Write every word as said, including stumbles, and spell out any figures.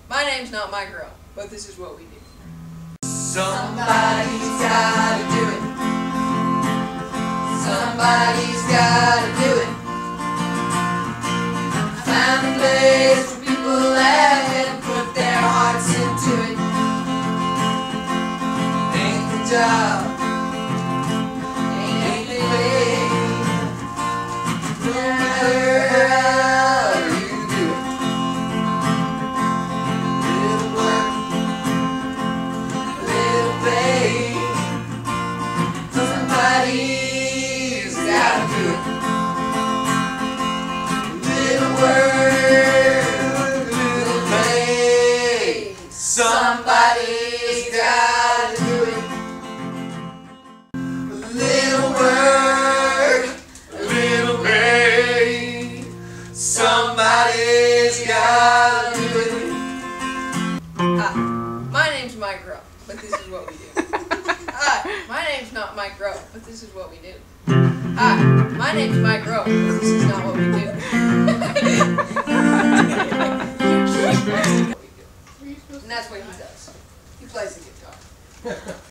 My name's not my girl, but this is what we do. Somebody's gotta do it. Somebody's gotta do it. I found a place where people laugh and put their hearts into it. Ain't the job, ain't the way. No matter how you do it. Little work, little pay. Somebody's gotta do it. Little work, little pay. Somebody's gotta do it. Little work, little pay. Somebody's gotta do it. Hi, my name's my girl, but this is what we do. Hi, my name's not my girl, but this is what we do. Hi, my name's my girl, but this is not what we do. And that's what he does. He plays the guitar.